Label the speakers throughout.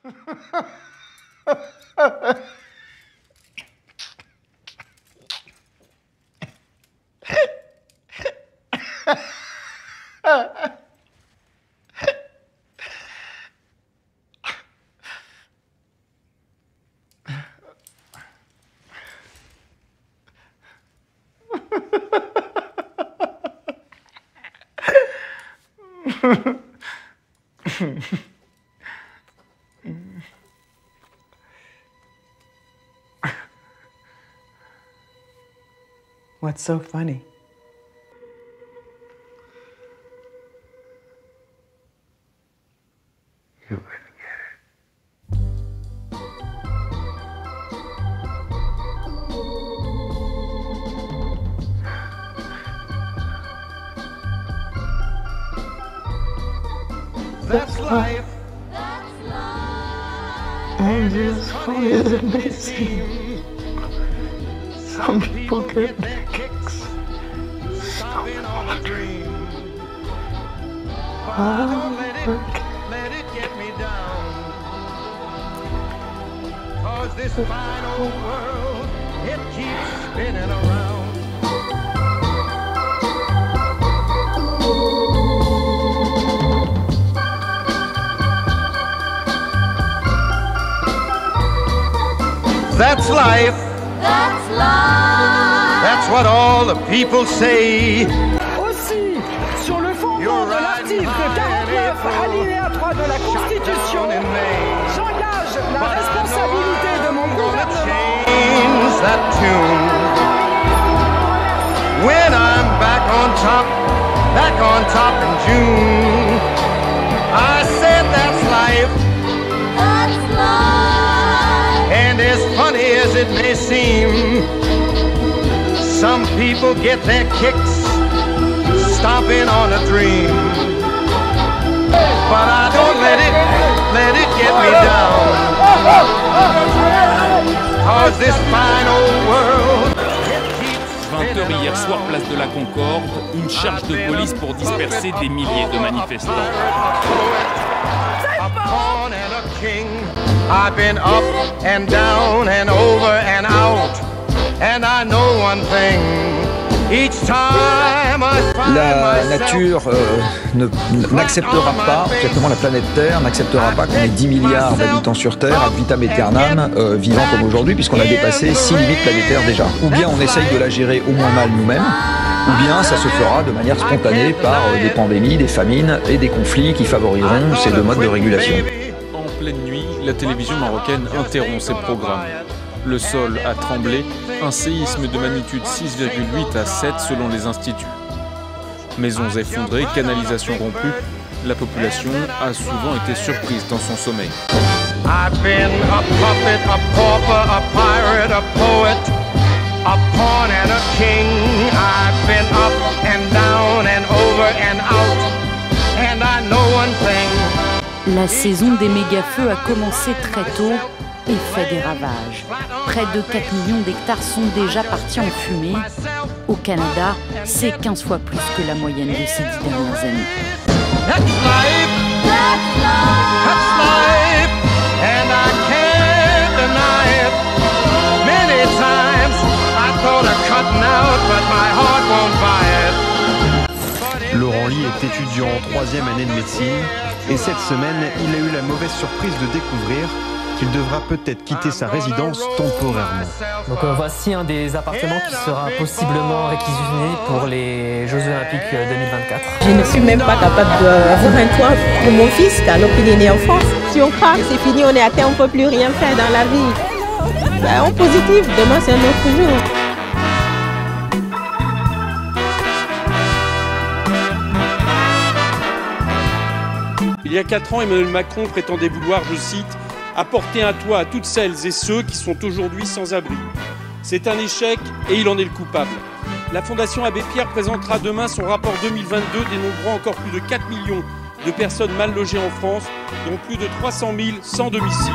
Speaker 1: What's so funny?
Speaker 2: You wouldn't get it. That's life. That's life. And as funny as it may seem, some people get their kicks stomping on a dream. But don't let it get me down. 'Cause this fine old world, it keeps spinning around. That's life. That's life. That's what all the people say.
Speaker 3: Aussi, sur le fondement de l'article 49 alinéa 3 de la Constitution, j'engage la responsabilité de mon gouvernement.
Speaker 2: Change that tune. When I'm back on top in June, I said that's life. That's life. And as funny as it may seem, some people get their kicks stomping on a dream. But I don't let it get me down. 'Cause this fine old world.
Speaker 4: 20h hier soir, place de la Concorde, une charge de police pour disperser des milliers de manifestants.
Speaker 2: A pawn and a king. I've been up and down and over and out. And I know one thing. Each time I find
Speaker 5: La nature n'acceptera pas, exactement la planète Terre n'acceptera pas qu'on ait 10 milliards d'habitants sur Terre, ad vitam aeternam, vivant comme aujourd'hui, puisqu'on a dépassé 6 limites planétaires déjà. Ou bien on essaye de la gérer au moins mal nous-mêmes, ou bien ça se fera de manière spontanée par des pandémies, des famines et des conflits qui favoriront ces deux modes de régulation.
Speaker 4: En pleine nuit, la télévision marocaine interrompt ses programmes. Le sol a tremblé, un séisme de magnitude 6,8 à 7 selon les instituts. Maisons effondrées, canalisations rompues, la population a souvent été surprise dans son sommeil.
Speaker 2: I've been a puppet, a pauper, a pirate, a poet, a pawn and a king. I've been up and down and over and out. And I know one thing.
Speaker 6: La saison des méga-feux a commencé très tôt et fait des ravages. Près de 4 millions d'hectares sont déjà partis en fumée. Au Canada, c'est 15 fois plus que la moyenne de ces 10 dernières années.
Speaker 2: That's life. That's life. That's life. And I can't deny it. Many times I thought of cutting out, but my heart won't buy it.
Speaker 7: Laurent Ly est étudiant en 3e année de médecine et cette semaine, il a eu la mauvaise surprise de découvrir qu'il devra peut-être quitter sa résidence temporairement.
Speaker 8: Donc voici un des appartements qui sera possiblement réquisitionné pour les Jeux Olympiques 2024.
Speaker 9: Je ne suis même pas capable d'avoir un toit pour mon fils, alors qu'il est né en France. Si on part, c'est fini, on est atteint, on ne peut plus rien faire dans la vie. En positif, demain c'est un autre jour.
Speaker 10: Il y a 4 ans, Emmanuel Macron prétendait vouloir, je cite, apporter un toit à toutes celles et ceux qui sont aujourd'hui sans abri. C'est un échec et il en est le coupable. La Fondation Abbé Pierre présentera demain son rapport 2022 dénombrant encore plus de 4 millions de personnes mal logées en France, dont plus de 300 000 sans domicile.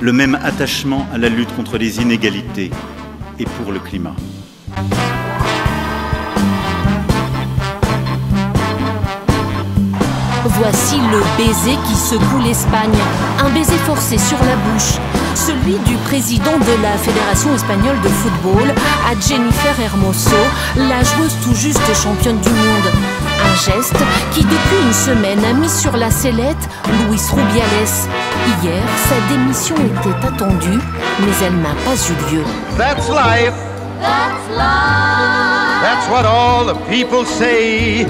Speaker 11: le même attachement à la lutte contre les inégalités et pour le climat.
Speaker 12: Voici le baiser qui secoue l'Espagne, un baiser forcé sur la bouche, celui du président de la Fédération espagnole de football à Jennifer Hermoso, la joueuse tout juste championne du monde. Un geste qui depuis une semaine a mis sur la sellette Luis Rubiales. Hier, sa démission était attendue, mais elle n'a pas eu lieu.
Speaker 2: That's life. That's life. That's what all the people say.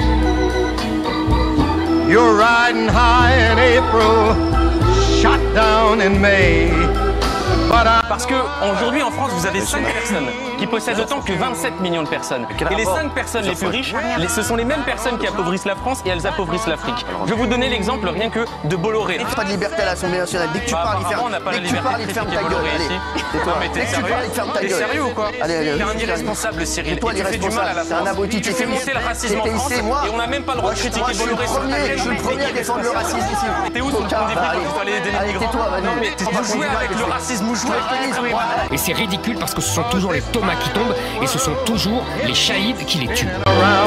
Speaker 2: You're riding high in April, shot down in May.
Speaker 13: Parce qu'aujourd'hui en France, vous avez 5 personnes qui possèdent autant que 27 millions de personnes. Et les 5 personnes les plus riches, ce sont les mêmes personnes qui appauvrissent la France et elles appauvrissent l'Afrique. Je vais vous donner l'exemple rien que de Bolloré.
Speaker 14: Pas de liberté à l'Assemblée nationale. Dès que tu parles,
Speaker 13: on n'a pas la liberté de critiquer Bolloré ici. Non mais t'es sérieux? T'es sérieux ou quoi? T'es un irresponsable, Cyril. Et tu fais du mal à la France. Tu fais monter le racisme en France et on n'a même pas le droit de critiquer Bolloré.
Speaker 14: Je suis le premier à défendre le racisme ici.
Speaker 13: T'es où son point dépit quand tu allais des migrants? Non mais vous jouez avec le racisme, vous jouez avec le racisme.
Speaker 15: Et c'est ridicule parce que ce sont toujours les Thomas qui tombent et ce sont toujours les Shahids qui les tuent.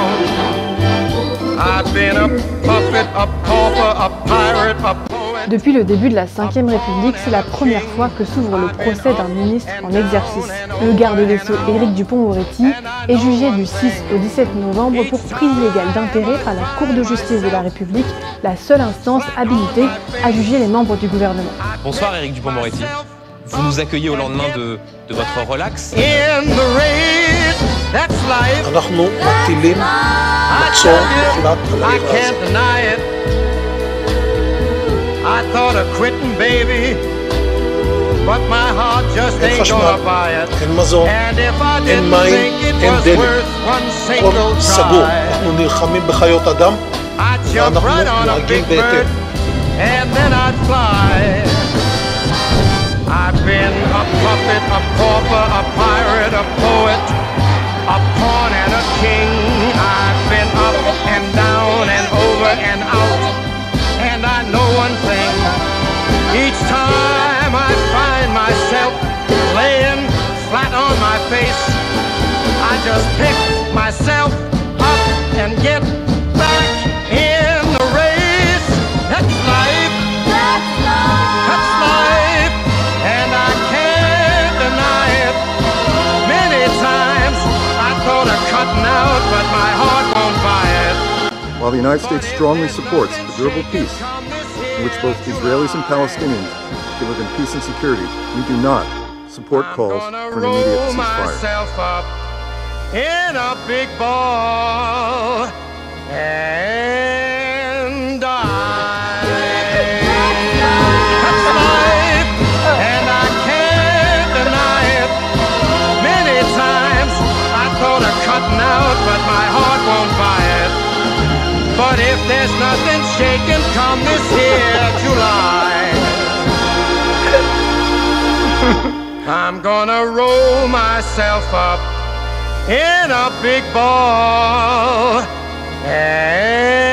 Speaker 16: Depuis le début de la Ve République, c'est la première fois que s'ouvre le procès d'un ministre en exercice. Le garde des Sceaux Éric Dupond-Moretti est jugé du 6 au 17 novembre pour prise illégale d'intérêt par la Cour de justice de la République, la seule instance habilitée à juger les membres du gouvernement.
Speaker 13: Bonsoir Éric Dupond-Moretti. Vous nous accueillez au lendemain de votre relax.
Speaker 17: אנחנו מטילים מצור מוחלט על העיר הזאת. אין חשמל, אין מזון, אין מים, אין דלק. הכל סגור. אנחנו נלחמים בחיות אדם ואנחנו נוהגים בהתאם.
Speaker 2: I've been a puppet, a pauper, a pirate, a poet, a pawn and a king. I've been up and down and over and out. And I know one thing, each time I find myself laying flat on my face, I just pick myself up and get back in the race. That's life. That's life. That's life. And I can't deny it. Many times I thought of cutting out, but my heart won't buy it.
Speaker 18: While the United States strongly supports a durable peace, in which both Israelis and Palestinians can live in peace and security, we do not support calls for an immediate ceasefire.
Speaker 2: In a big ball and cutting out, but my heart won't buy it. But if there's nothing shaking come this here July, I'm gonna roll myself up in a big ball and